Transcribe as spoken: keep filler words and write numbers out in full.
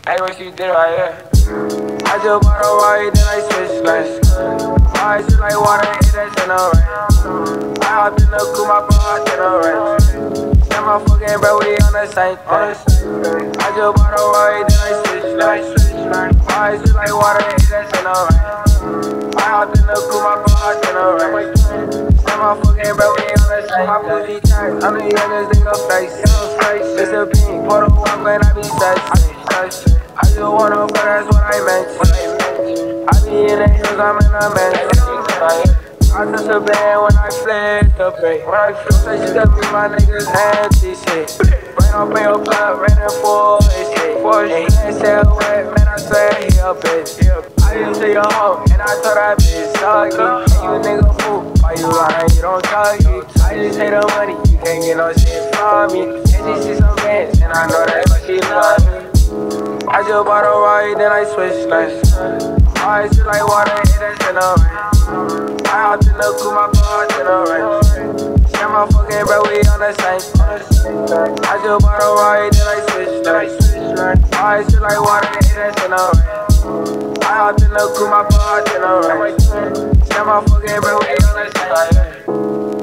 Hey, what you did right here? I just bought a rari, then I switch lanes. I shit like water, hit that shit no rain. I hopped in the coupe, my bro hopped in the rain. Stand my fucking bro, we on the same thing. I just bought a rari, then I switch lanes. I shit like water, hit that shit no rain. I hopped in the coupe, my bro hopped in the rain. Stand my fucking bro, we on the same thing. My booty tight, I'm the youngest nigga face. It's a pink, put a walk when I be touched. I just wanna fuck, that's what I meant. I be in the hills, I'm in a mansion. I touch a band when I flip the bay. When I flip, say she got me, my niggas empty shit. Rain up in your club, raining for a shit. For a shit, ain't say wet, man, I swear he a bitch. I used to your hoe, and I told that bitch, suck it. And you nigga fool, why you lying, you don't talk it. I just hate the money, you can't get no shit from me. And she see some bands, and I know that's what she love me. I just bought a rari, then I switch lanes. I shit like water, hit that shit no rain. I hopped in the coupe, my bro hopped in the rain. Stand my fucking bro, we on the same thing. I just bought a rari, then I switch lanes. I shit like water, hit that shit no rain. I hopped in the coupe, my bro hopped in the rain. Stand my fucking bro, we on the same thing.